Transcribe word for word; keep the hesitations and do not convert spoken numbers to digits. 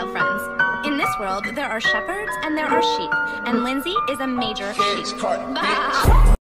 friends. In this world, there are shepherds and there are sheep, and Lindsay is a major sheep. Bah.